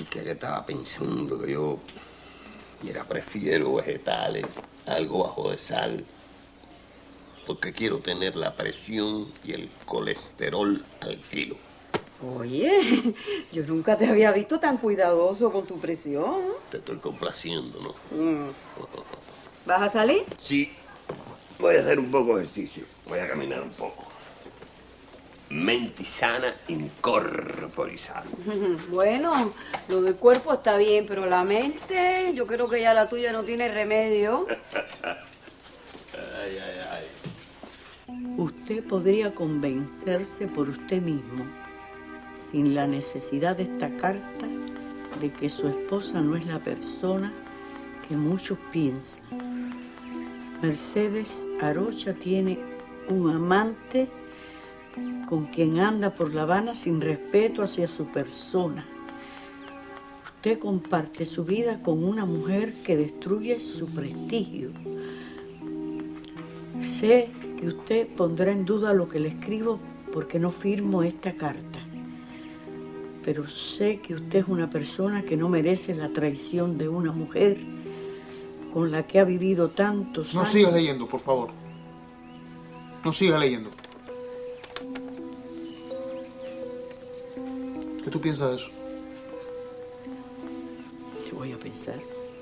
chica, que estaba pensando que yo, mira, prefiero vegetales, algo bajo de sal, porque quiero tener la presión y el colesterol al kilo. Oye, yo nunca te había visto tan cuidadoso con tu presión. Te estoy complaciendo, ¿no? ¿Vas a salir? Sí, voy a hacer un poco de ejercicio, voy a caminar un poco. Mente sana, incorporizada. Bueno, lo del cuerpo está bien, pero la mente, yo creo que ya la tuya no tiene remedio. Ay, ay, ay. Usted podría convencerse por usted mismo, sin la necesidad de esta carta, de que su esposa no es la persona que muchos piensan. Mercedes Arocha tiene un amante con quien anda por La Habana sin respeto hacia su persona. Usted comparte su vida con una mujer que destruye su prestigio. Sé que usted pondrá en duda lo que le escribo porque no firmo esta carta. Pero sé que usted es una persona que no merece la traición de una mujer con la que ha vivido tantos años. No siga leyendo, por favor. No siga leyendo. ¿Qué tú piensas de eso? ¿Qué voy a pensar?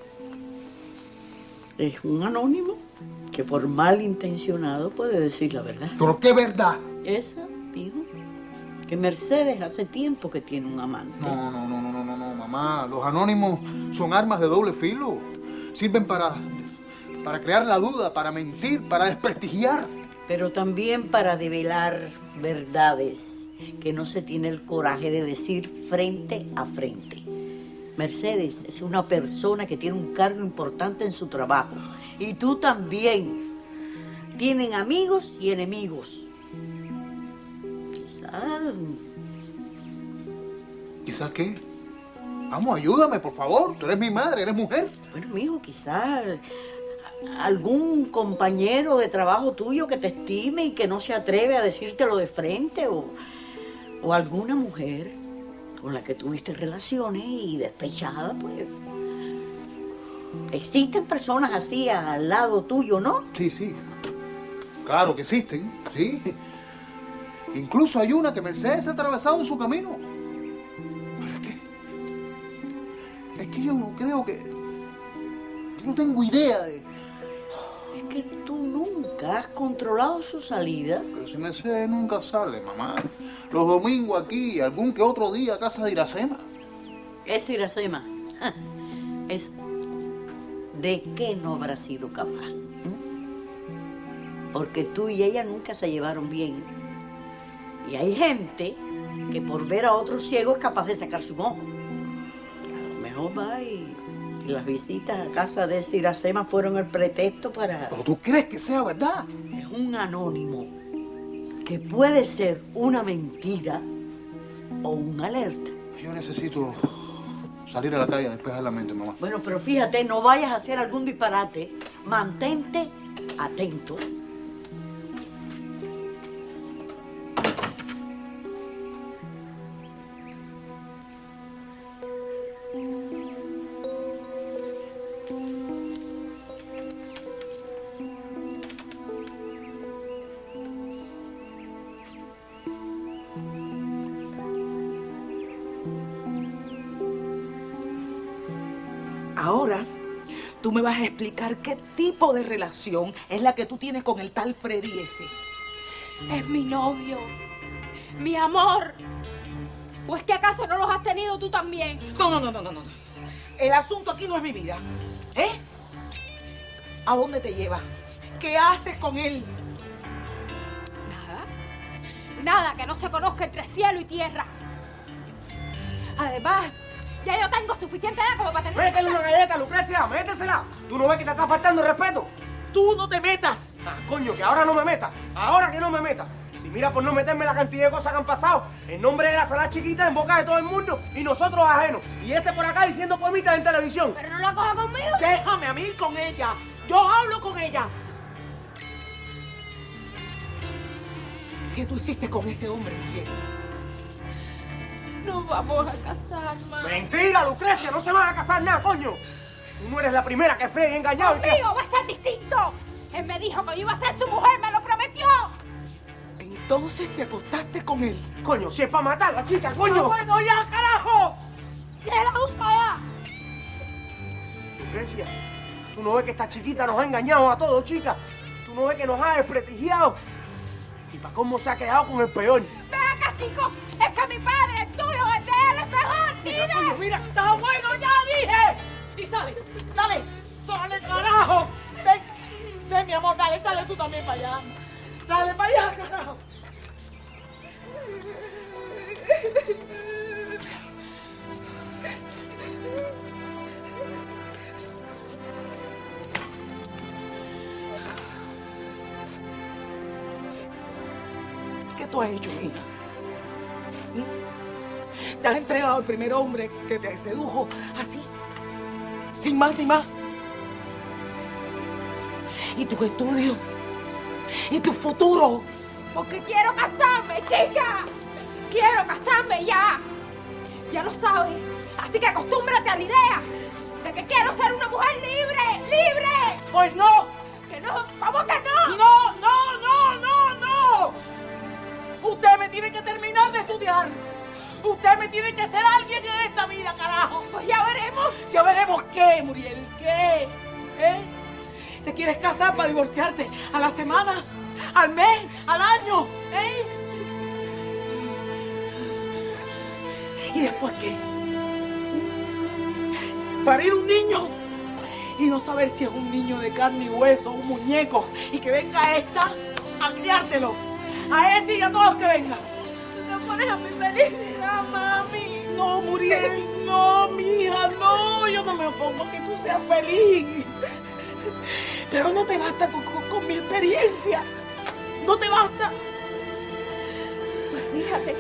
Es un anónimo que por malintencionado puede decir la verdad. ¿Pero qué verdad? Esa, hijo, que Mercedes hace tiempo que tiene un amante. No, mamá. Los anónimos son armas de doble filo. Sirven para crear la duda, para mentir, para desprestigiar. Pero también para develar verdades que no se tiene el coraje de decir frente a frente. Mercedes es una persona que tiene un cargo importante en su trabajo. Y tú también. Tienen amigos y enemigos. ¿Quizás qué? Vamos, ayúdame, por favor. Tú eres mi madre, eres mujer. Bueno, mijo, quizás algún compañero de trabajo tuyo que te estime y que no se atreve a decírtelo de frente, o alguna mujer con la que tuviste relaciones y despechada, pues. Existen personas así al lado tuyo, ¿no? Sí. Claro que existen, sí. Incluso hay una que Mercedes ha atravesado en su camino. Pero es que yo no creo que... Yo no tengo idea de... Es que tú nunca has controlado su salida. Pero si Mercedes nunca sale, mamá. Los domingos aquí, algún que otro día a casa de Iracema. Es Iracema. Es... ¿De qué no habrá sido capaz? Porque tú y ella nunca se llevaron bien. Y hay gente que por ver a otro ciego es capaz de sacarse un ojo. A lo mejor va y las visitas a casa de Iracema fueron el pretexto para... ¿Pero tú crees que sea verdad? Es un anónimo que puede ser una mentira o una alerta. Yo necesito salir a la calle a despejar la mente, mamá. Bueno, pero fíjate, no vayas a hacer algún disparate. Mantente atento. Ahora, tú me vas a explicar qué tipo de relación es la que tú tienes con el tal Freddy ese. Es mi novio, mi amor. ¿O es que acaso no los has tenido tú también? No. El asunto aquí no es mi vida. ¿Eh? ¿A dónde te lleva? ¿Qué haces con él? Nada que no se conozca entre cielo y tierra. Además, ya yo tengo suficiente edad como para tener... Métele una galleta, Lucrecia, métesela. ¿Tú no ves que te está faltando el respeto? Tú no te metas. Ah, coño, que ahora no me meta. Ahora que no me meta. Si mira por no meterme la cantidad de cosas que han pasado, en nombre de la sala chiquita en boca de todo el mundo y nosotros ajenos. Y este por acá diciendo poemitas en televisión. Pero no la coja conmigo. Déjame a mí con ella. Yo hablo con ella. ¿Qué tú hiciste con ese hombre, mujer? Nos vamos a casar, mamá. Mentira, Lucrecia, no se van a casar nada, coño. Tú no eres la primera que Freddy ha engañado. Conmigo va a ser distinto. Él me dijo que yo iba a ser su mujer, me lo prometió. Entonces te acostaste con él. Coño, si es para matar a la chica, coño. ¡Ah, bueno, ya, carajo! ¡Que la usa ya! Lucrecia, tú no ves que esta chiquita nos ha engañado a todos, chica. Tú no ves que nos ha desprestigiado. Y para cómo se ha quedado con el peor. Ven acá, chico. Es que mi padre, el tuyo, el de él es mejor. Mira, ¡Dime! coño, mira, está bueno, ya dije. Y sale, dale, sale, carajo. Ven, mi amor, dale, sale tú también para allá. Dale para allá, carajo. ¿Qué tú has hecho, hija? ¿Te has entregado al primer hombre que te sedujo así? Sin más ni más. ¿Y tus estudios? ¿Y tu futuro? Porque quiero casarme, chica. Quiero casarme ya. Ya lo sabes. Así que acostúmbrate a la idea de que quiero ser una mujer libre. ¡Libre! Pues no. ¿Que no? ¿Cómo que no? No, no, no, no, no. Usted me tiene que terminar de estudiar. Usted me tiene que ser alguien en esta vida, carajo. Pues ya veremos. Ya veremos qué, Muriel, qué. ¿Eh? ¿Te quieres casar para divorciarte a la semana, al mes, al año? ¿Eh? ¿Y después qué? Parir un niño y no saber si es un niño de carne y hueso, un muñeco, y que venga esta a criártelo. A ese y a todos los que vengan. Tú te pones a mi felicidad, mami. No, Muriel, no, mija, no. Yo no me opongo a que tú seas feliz. Pero no te basta con mi experiencia. No te basta. Pues fíjate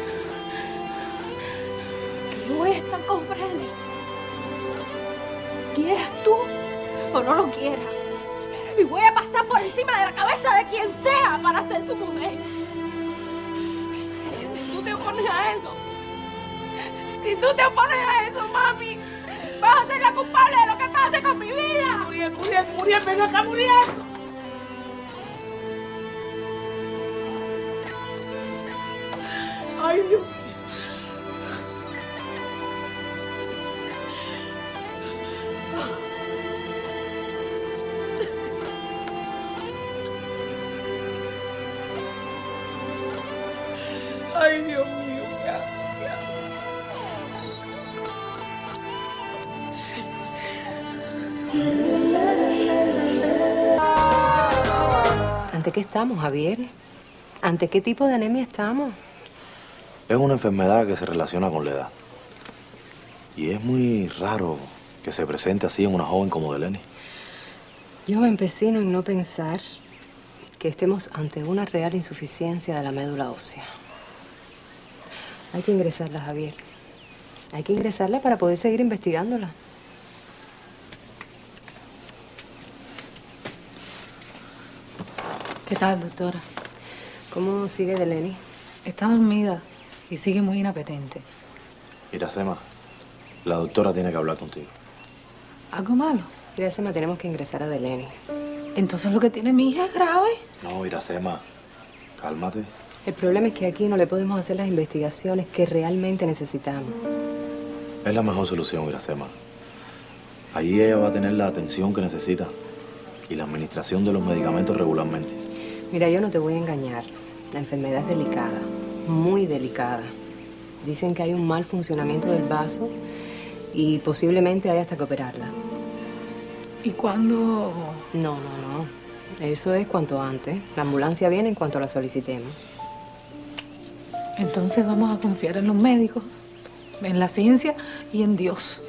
que yo voy a estar con Freddy. Quieras tú o no lo quieras. Y voy a pasar por encima de la cabeza de quien sea para ser su mujer. Y si tú te opones a eso, mami, vas a ser la culpable de lo que pase con mi vida. Muriel, ven acá, Muriel. Ay, Dios. Ay, Dios mío, ya. ¿Ante qué estamos, Javier? ¿Ante qué tipo de anemia estamos? Es una enfermedad que se relaciona con la edad. Y es muy raro que se presente así en una joven como Delenny. Yo me empecino en no pensar que estemos ante una real insuficiencia de la médula ósea. Hay que ingresarla, Javier. Hay que ingresarla para poder seguir investigándola. ¿Qué tal, doctora? ¿Cómo sigue Delenny? Está dormida y sigue muy inapetente. Iracema, la doctora tiene que hablar contigo. ¿Algo malo? Iracema, tenemos que ingresar a Delenny. Entonces lo que tiene mi hija es grave. No, Iracema, cálmate. El problema es que aquí no le podemos hacer las investigaciones que realmente necesitamos. Es la mejor solución, Iracema. Allí ella va a tener la atención que necesita y la administración de los medicamentos regularmente. Mira, yo no te voy a engañar. La enfermedad es delicada, muy delicada. Dicen que hay un mal funcionamiento del vaso y posiblemente hay hasta que operarla. ¿Y cuándo? No. Eso es cuanto antes. La ambulancia viene en cuanto la solicitemos. Entonces vamos a confiar en los médicos, en la ciencia y en Dios.